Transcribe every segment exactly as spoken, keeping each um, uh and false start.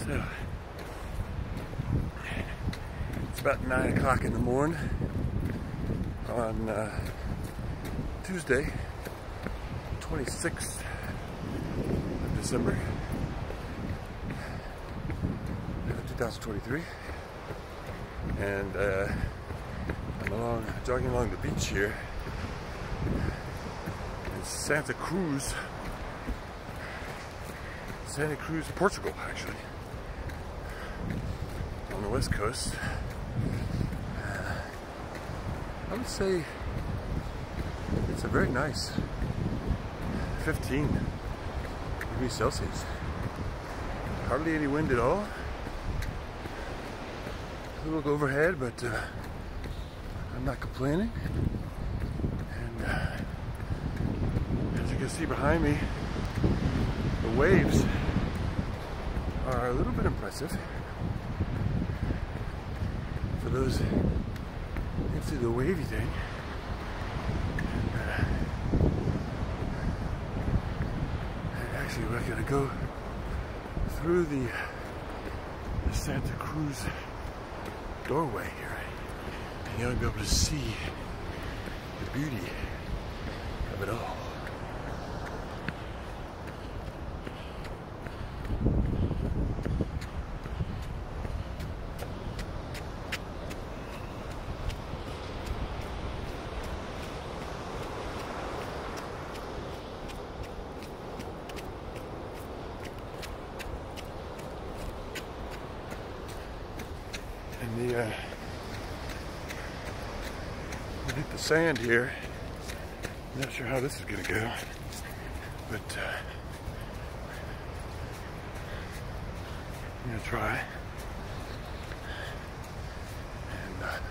So it's about nine o'clock in the morning on uh, Tuesday, twenty-sixth of December, two thousand twenty-three, and uh, I'm along, jogging along the beach here in Santa Cruz, Santa Cruz, Portugal, actually, on the west coast. Uh, I would say it's a very nice fifteen degrees Celsius. Hardly any wind at all. A little overhead, but uh, I'm not complaining. And uh, as you can see behind me, the waves are a little bit impressive. For those into the wavy thing. And, uh, and actually, we're gonna go through the, the Santa Cruz doorway here, and you'll be able to see the beauty of it all. And the, uh, we hit the sand here. I'm not sure how this is gonna go, but uh, I'm gonna try. And uh,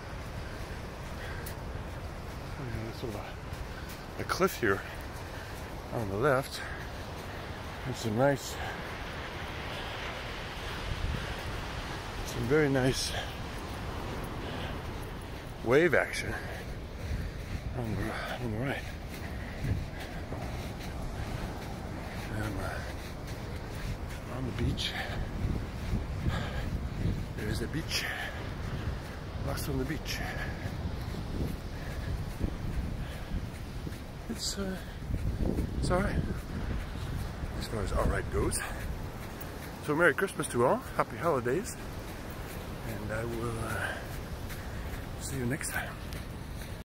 so there's sort of a, a cliff here on the left. There's some nice, some very nice wave action on the, on the right. And uh, on the beach, there's a beach, lost on the beach. It's uh, it's all right as far as all right goes. So Merry Christmas to all, Happy Holidays, and I will uh, see you next time.